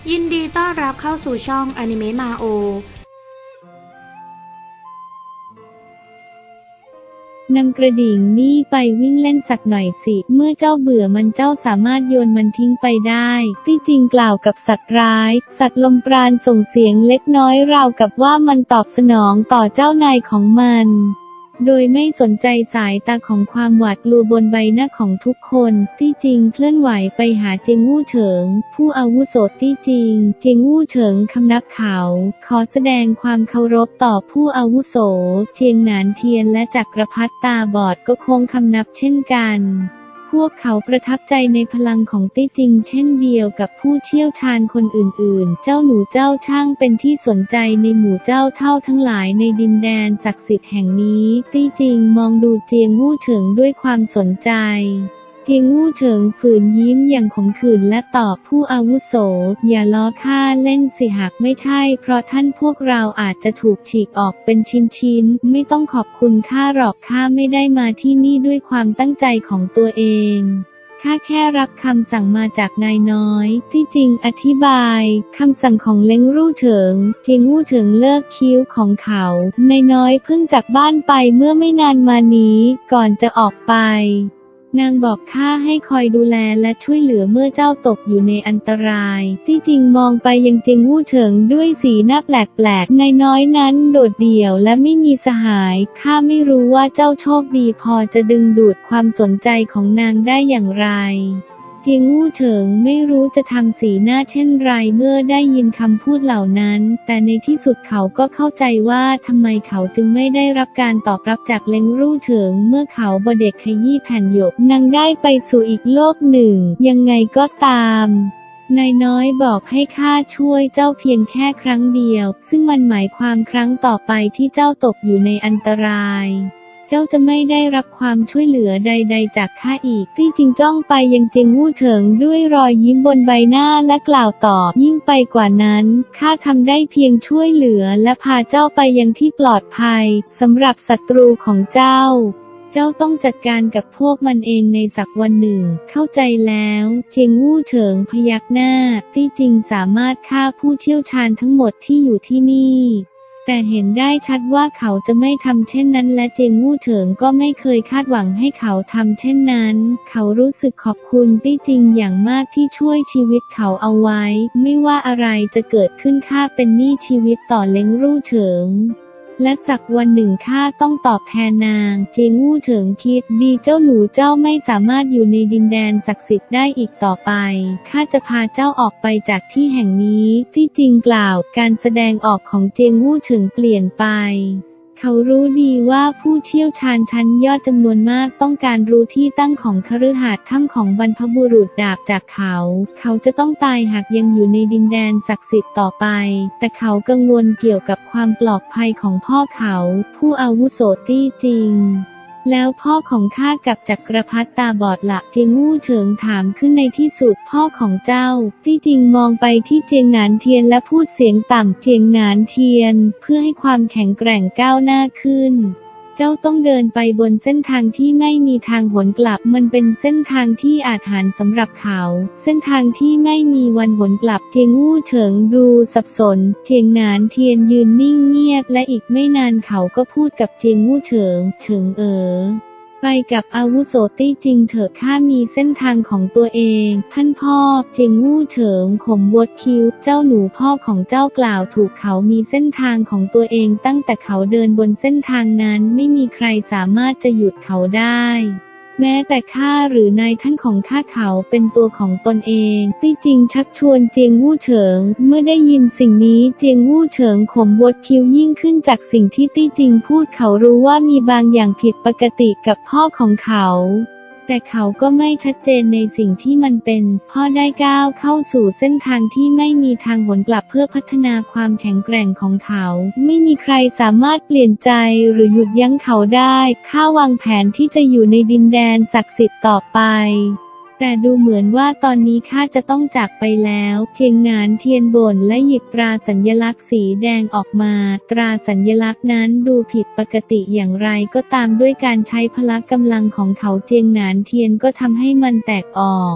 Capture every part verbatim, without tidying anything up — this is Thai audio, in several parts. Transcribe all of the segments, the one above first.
ยินดีต้อนรับเข้าสู่ช่องอนิเมะมาโอนำกระดิ่งนี่ไปวิ่งเล่นสักหน่อยสิเมื่อเจ้าเบื่อมันเจ้าสามารถโยนมันทิ้งไปได้ที่จริงกล่าวกับสัตว์ร้ายสัตว์ลมปราณส่งเสียงเล็กน้อยราวกับว่ามันตอบสนองต่อเจ้านายของมันโดยไม่สนใจสายตาของความหวาดกลัวบนใบหน้าของทุกคนที่จริงเคลื่อนไหวไปหาเจียงวู่เฉิงผู้อาวุโสที่จริงเจียงวู่เฉิงคำนับเขาขอแสดงความเคารพต่อผู้อาวุโสเจียงหนานเทียนและจักรพรรดิตาบอดก็คงคำนับเช่นกันพวกเขาประทับใจในพลังของตี้จริงเช่นเดียวกับผู้เชี่ยวชาญคนอื่นๆเจ้าหนูเจ้าช่างเป็นที่สนใจในหมู่เจ้าเท่าทั้งหลายในดินแดนศักดิ์สิทธิ์แห่งนี้ตี้จริงมองดูเจียงวู่เฉิงด้วยความสนใจเจียงวู่เฉิงฝืนยิ้มอย่างขมขื่นและตอบผู้อาวุโสอย่าล้อข้าเล่นสิหากไม่ใช่เพราะท่านพวกเราอาจจะถูกฉีกออกเป็นชิ้นๆไม่ต้องขอบคุณข้าหรอกข้าไม่ได้มาที่นี่ด้วยความตั้งใจของตัวเองข้าแค่รับคำสั่งมาจากนายน้อยที่จริงอธิบายคำสั่งของเล้งรู่เฉิงเจียงวู่เฉิงเลิกคิ้วของเขานายน้อยเพิ่งจากบ้านไปเมื่อไม่นานมานี้ก่อนจะออกไปนางบอกข้าให้คอยดูแลและช่วยเหลือเมื่อเจ้าตกอยู่ในอันตรายที่จริงมองไปยังเจียงวู่เฉิงด้วยสีหน้าแปลกๆนายน้อยนั้นโดดเดี่ยวและไม่มีสหายข้าไม่รู้ว่าเจ้าโชคดีพอจะดึงดูดความสนใจของนางได้อย่างไรเจียงวู่เฉิงไม่รู้จะทำสีหน้าเช่นไรเมื่อได้ยินคำพูดเหล่านั้นแต่ในที่สุดเขาก็เข้าใจว่าทำไมเขาจึงไม่ได้รับการตอบรับจากเล้งรู่เฉิงเมื่อเขาบเด็กขยี้แผ่นหยกนางได้ไปสู่อีกโลกหนึ่งยังไงก็ตามนายน้อยบอกให้ข้าช่วยเจ้าเพียงแค่ครั้งเดียวซึ่งมันหมายความครั้งต่อไปที่เจ้าตกอยู่ในอันตรายเจ้าจะไม่ได้รับความช่วยเหลือใดๆจากข้าอีกที่จริงจ้องไปยังเจียงวู่เฉิงด้วยรอยยิ้มบนใบหน้าและกล่าวตอบยิ่งไปกว่านั้นข้าทำได้เพียงช่วยเหลือและพาเจ้าไปยังที่ปลอดภัยสำหรับศัตรูของเจ้าเจ้าต้องจัดการกับพวกมันเองในสักวันหนึ่งเข้าใจแล้วเจียงวู่เฉิงพยักหน้าที่จริงสามารถฆ่าผู้เชี่ยวชาญทั้งหมดที่อยู่ที่นี่แต่เห็นได้ชัดว่าเขาจะไม่ทำเช่นนั้นและเจียงวู่เฉิงก็ไม่เคยคาดหวังให้เขาทำเช่นนั้นเขารู้สึกขอบคุณตี้จริงอย่างมากที่ช่วยชีวิตเขาเอาไว้ไม่ว่าอะไรจะเกิดขึ้นข้าเป็นหนี้ชีวิตต่อเล้งรู่เฉิงและสักวันหนึ่งข้าต้องตอบแทนนางเจียงวู่เฉิงคิดดีเจ้าหนูเจ้าไม่สามารถอยู่ในดินแดนศักดิ์สิทธิ์ได้อีกต่อไปข้าจะพาเจ้าออกไปจากที่แห่งนี้ที่จริงกล่าวการแสดงออกของเจียงวู่เฉิงเปลี่ยนไปเขารู้ดีว่าผู้เชี่ยวชาญชั้นยอดจำนวนมากต้องการรู้ที่ตั้งของคฤหาสน์ถ้ำของบรรพบุรุษดาบจากเขาเขาจะต้องตายหากยังอยู่ในดินแดนศักดิ์สิทธิ์ต่อไปแต่เขากังวลเกี่ยวกับความปลอดภัยของพ่อเขาผู้อาวุโสตี้จริงแล้วพ่อของข้ากับจักรพรรดิตาบอดละเจียงวู่เฉิงถามขึ้นในที่สุดพ่อของเจ้าที่จริงมองไปที่เจียงหนานเทียนและพูดเสียงต่ำเจียงหนานเทียนเพื่อให้ความแข็งแกร่งก้าวหน้าขึ้นเจ้าต้องเดินไปบนเส้นทางที่ไม่มีทางหวนกลับมันเป็นเส้นทางที่อาถรรพ์สำหรับเขาเส้นทางที่ไม่มีวันหวนกลับเจียงวู่เฉิงดูสับสนเจียงหนานเทียนยืนนิ่งเงียบและอีกไม่นานเขาก็พูดกับเจียงวู่เฉิงเฉิงเอ๋อไปกับอาวุโสตี้จริงเถอะข้ามีเส้นทางของตัวเองท่านพ่อเจียงวู่เฉิงขมวดคิ้วเจ้าหนูพ่อของเจ้ากล่าวถูกเขามีเส้นทางของตัวเองตั้งแต่เขาเดินบนเส้นทางนั้นไม่มีใครสามารถจะหยุดเขาได้แม้แต่ข้าหรือนายท่านของข้าเขาเป็นตัวของตนเองตี้จริงชักชวนเจียงวู่เฉิงเมื่อได้ยินสิ่งนี้เจียงวู่เฉิงขมวดคิ้วยิ่งขึ้นจากสิ่งที่ตี้จริงพูดเขารู้ว่ามีบางอย่างผิดปกติกับพ่อของเขาแต่เขาก็ไม่ชัดเจนในสิ่งที่มันเป็นพ่อได้ก้าวเข้าสู่เส้นทางที่ไม่มีทางหวนกลับเพื่อพัฒนาความแข็งแกร่งของเขาไม่มีใครสามารถเปลี่ยนใจหรือหยุดยั้งเขาได้ข้าวางแผนที่จะอยู่ในดินแดนศักดิ์สิทธิ์ต่อไปแต่ดูเหมือนว่าตอนนี้ข้าจะต้องจากไปแล้วเจียงหนานเทียนบ่นและหยิบตราสัญลักษณ์สีแดงออกมาตราสัญลักษณ์นั้นดูผิดปกติอย่างไรก็ตามด้วยการใช้พละกำลังของเขาเจียงหนานเทียนก็ทำให้มันแตกออก พ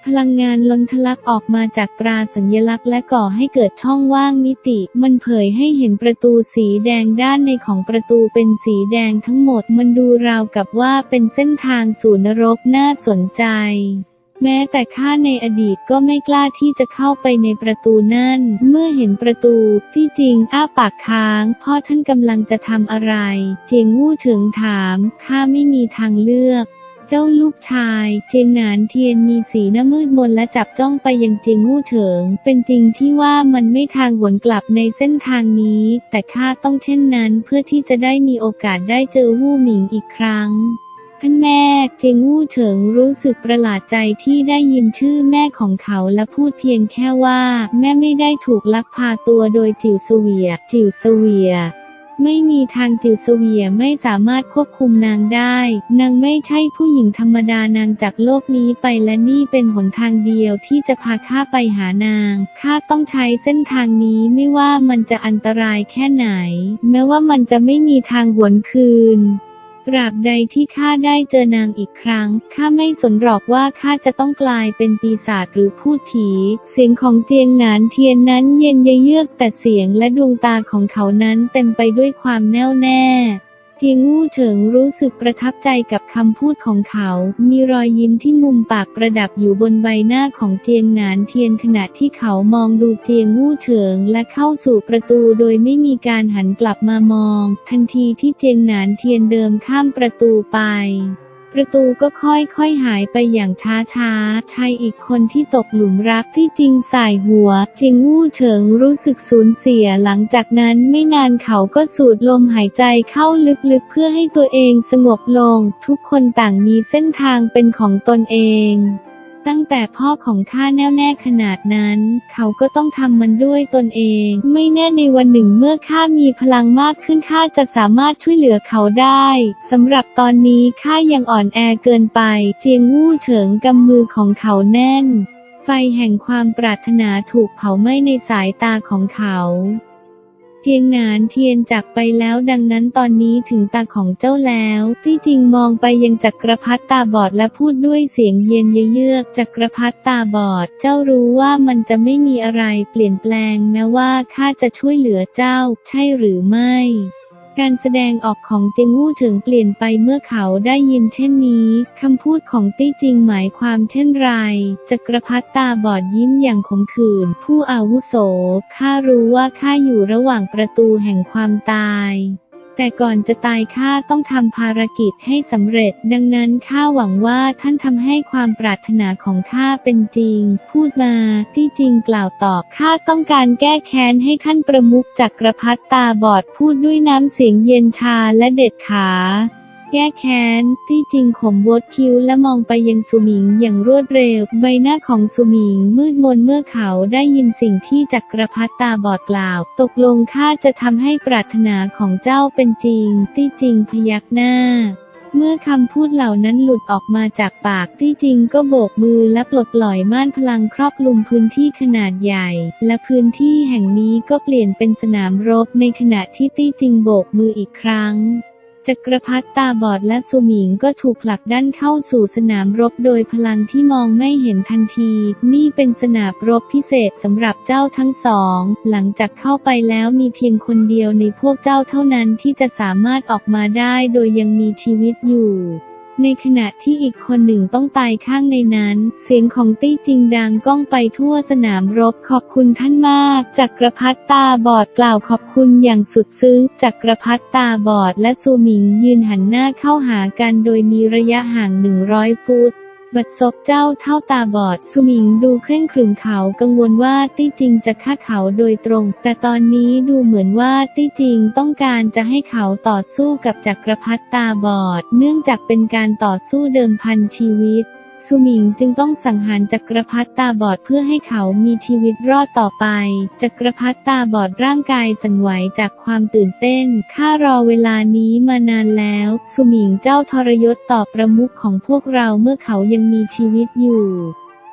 พลังงานล้นทะลักออกมาจากตราสัญลักษณ์และก่อให้เกิดช่องว่างมิติ มันเผยให้เห็นประตูสีแดงด้านในของประตูเป็นสีแดงทั้งหมดมันดูราวกับว่าเป็นเส้นทางสู่นรกน่าสนใจแม้แต่ข้าในอดีตก็ไม่กล้าที่จะเข้าไปในประตูนั่นเมื่อเห็นประตูที่จริงอ้าปากค้างพ่อท่านกำลังจะทำอะไรเจียงวู่เฉิงถามข้าไม่มีทางเลือกเจ้าลูกชายเจียงหนานเทียนมีสีหน้ามืดมนและจับจ้องไปยังเจียงวู่เฉิงเป็นจริงที่ว่ามันไม่ทางหวนกลับในเส้นทางนี้แต่ข้าต้องเช่นนั้นเพื่อที่จะได้มีโอกาสได้เจอวู่หมิงอีกครั้งท่านแม่เจียงวู่เฉิงรู้สึกประหลาดใจที่ได้ยินชื่อแม่ของเขาและพูดเพียงแค่ว่าแม่ไม่ได้ถูกลักพาตัวโดยจิ๋วเสวียจิ๋วเสวียไม่มีทางจิ๋วเสวียไม่สามารถควบคุมนางได้นางไม่ใช่ผู้หญิงธรรมดานางจากโลกนี้ไปและนี่เป็นหนทางเดียวที่จะพาข้าไปหานางข้าต้องใช้เส้นทางนี้ไม่ว่ามันจะอันตรายแค่ไหนแม้ว่ามันจะไม่มีทางหวนคืนตราบใดที่ข้าได้เจอนางอีกครั้งข้าไม่สนหรอกว่าข้าจะต้องกลายเป็นปีศาจหรือพูดผีเสียงของเจียงหนานเทียนนั้นเย็นเยือกแต่เสียงและดวงตาของเขานั้นเต็มไปด้วยความแน่วแน่เจียงวู่เฉิงรู้สึกประทับใจกับคำพูดของเขามีรอยยิ้มที่มุมปากประดับอยู่บนใบหน้าของเจียงหนานเทียนขณะที่เขามองดูเจียงวู่เฉิงและเข้าสู่ประตูโดยไม่มีการหันกลับมามองทันทีที่เจียงหนานเทียนเดินข้ามประตูไปประตูก็ค่อยๆหายไปอย่างช้าๆชายอีกคนที่ตกหลุมรักที่จริงสายหัวเจียงวู่เฉิงรู้สึกสูญเสียหลังจากนั้นไม่นานเขาก็สูดลมหายใจเข้าลึกๆเพื่อให้ตัวเองสงบลงทุกคนต่างมีเส้นทางเป็นของตนเองตั้งแต่พ่อของข้าแน่วแน่ขนาดนั้นเขาก็ต้องทำมันด้วยตนเองไม่แน่ในวันหนึ่งเมื่อข้ามีพลังมากขึ้นข้าจะสามารถช่วยเหลือเขาได้สำหรับตอนนี้ข้ายังอ่อนแอเกินไปเจียงวู่เฉิงกำมือของเขาแน่นไฟแห่งความปรารถนาถูกเผาไหม้ในสายตาของเขาเจียงหนานเทียนจากไปแล้วดังนั้นตอนนี้ถึงตาของเจ้าแล้วที่จริงมองไปยังจักรพรรดิตาบอดและพูดด้วยเสียงเย็นเยือกจักรพรรดิตาบอดเจ้ารู้ว่ามันจะไม่มีอะไรเปลี่ยนแปลงแม้ว่าข้าจะช่วยเหลือเจ้าใช่หรือไม่การแสดงออกของเจียงวู่เฉิงเปลี่ยนไปเมื่อเขาได้ยินเช่นนี้คำพูดของตี้จริงหมายความเช่นไรจักรพรรดิตาบอดยิ้มอย่างขมขื่นผู้อาวุโสข้ารู้ว่าข้าอยู่ระหว่างประตูแห่งความตายแต่ก่อนจะตายข้าต้องทำภารกิจให้สำเร็จดังนั้นข้าหวังว่าท่านทำให้ความปรารถนาของข้าเป็นจริงพูดมาที่จริงกล่าวตอบข้าต้องการแก้แค้นให้ท่านประมุขจักรพรรดิตาบอดพูดด้วยน้ำเสียงเย็นชาและเด็ดขาแก้แค้นที่จริงข่มวดคิ้วและมองไปยังสุหมิงอย่างรวดเร็วใบหน้าของสุหมิงมืดมนเมื่อเขาได้ยินสิ่งที่จักรพรรดิตาบอดกล่าวตกลงข้าจะทำให้ปรารถนาของเจ้าเป็นจริงที่จริงพยักหน้าเมื่อคำพูดเหล่านั้นหลุดออกมาจากปากที่จริงก็โบกมือและปลดปล่อยม่านพลังครอบคลุมพื้นที่ขนาดใหญ่และพื้นที่แห่งนี้ก็เปลี่ยนเป็นสนามรบในขณะที่ตี้จริงโบกมืออีกครั้งจักรพรรดิตาบอดและสุหมิงก็ถูกผลักดันเข้าสู่สนามรบโดยพลังที่มองไม่เห็นทันทีนี่เป็นสนามรบพิเศษสำหรับเจ้าทั้งสองหลังจากเข้าไปแล้วมีเพียงคนเดียวในพวกเจ้าเท่านั้นที่จะสามารถออกมาได้โดยยังมีชีวิตอยู่ในขณะที่อีกคนหนึ่งต้องตายข้างในนั้นเสียงของตี้จริงดังก้องไปทั่วสนามรบขอบคุณท่านมากจักรพรรดิตาบอดกล่าวขอบคุณอย่างสุดซึ้งจักรพรรดิตาบอดและซูหมิงยืนหันหน้าเข้าหากันโดยมีระยะห่างหนึ่งร้อยฟุตบัดซบเจ้าเท่าตาบอดซูหมิงดูเคร่งขรึมเขากังวลว่าตี้จริงจะฆ่าเขาโดยตรงแต่ตอนนี้ดูเหมือนว่าตี้จริงต้องการจะให้เขาต่อสู้กับจักรพรรดิตาบอดเนื่องจากเป็นการต่อสู้เดิมพันชีวิตซูหมิงจึงต้องสังหารจักรพรรดิตาบอดเพื่อให้เขามีชีวิตรอดต่อไปจักรพรรดิตาบอดร่างกายสั่นไหวจากความตื่นเต้นข้ารอเวลานี้มานานแล้วซูหมิงเจ้าทรยศต่อประมุขของพวกเราเมื่อเขายังมีชีวิตอยู่ข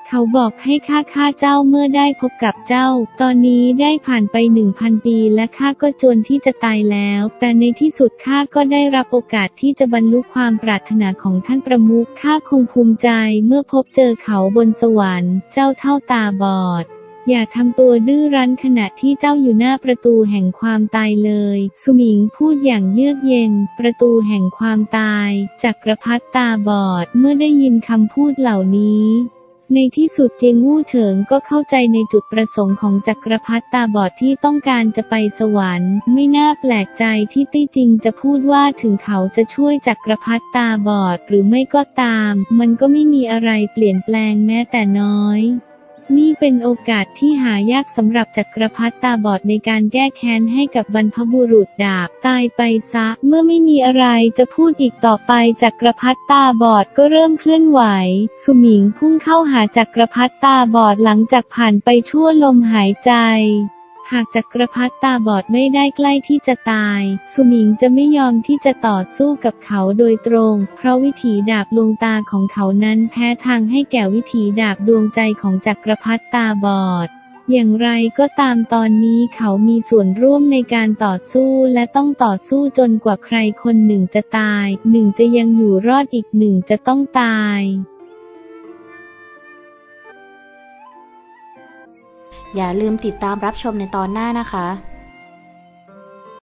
เขาบอกให้ข้าฆ่าเจ้าเมื่อได้พบกับเจ้าตอนนี้ได้ผ่านไปหนึ่งพันปีและข้าก็จวนที่จะตายแล้วแต่ในที่สุดข้าก็ได้รับโอกาสที่จะบรรลุความปรารถนาของท่านประมุขข้าคงภูมิใจเมื่อพบเจอเขาบนสวรรค์เจ้าเท่าตาบอดอย่าทำตัวดื้อรั้นขณะที่เจ้าอยู่หน้าประตูแห่งความตายเลยสุหมิงพูดอย่างเยือกเย็นประตูแห่งความตายจักรพรรดิตาบอดเมื่อได้ยินคำพูดเหล่านี้ในที่สุดเจียงวู่เฉิงก็เข้าใจในจุดประสงค์ของจักรพรรดิตาบอดที่ต้องการจะไปสวรรค์ไม่น่าแปลกใจที่ตี้จริงจะพูดว่าถึงเขาจะช่วยจักรพรรดิตาบอดหรือไม่ก็ตามมันก็ไม่มีอะไรเปลี่ยนแปลงแม้แต่น้อยนี่เป็นโอกาสที่หายากสำหรับจักรพรรดิตาบอดในการแก้แค้นให้กับบรรพบุรุษดาบตายไปซะเมื่อไม่มีอะไรจะพูดอีกต่อไปจักรพรรดิตาบอดก็เริ่มเคลื่อนไหวสุหมิงพุ่งเข้าหาจักรพรรดิตาบอดหลังจากผ่านไปชั่วลมหายใจหากจักรพรรดิตาบอดไม่ได้ใกล้ที่จะตายสุหมิงจะไม่ยอมที่จะต่อสู้กับเขาโดยตรงเพราะวิถีดาบดวงตาของเขานั้นแพ้ทางให้แก่วิถีดาบดวงใจของจักรพรรดิตาบอดอย่างไรก็ตามตอนนี้เขามีส่วนร่วมในการต่อสู้และต้องต่อสู้จนกว่าใครคนหนึ่งจะตายหนึ่งจะยังอยู่รอดอีกหนึ่งจะต้องตายอย่าลืมติดตามรับชมในตอนหน้านะคะ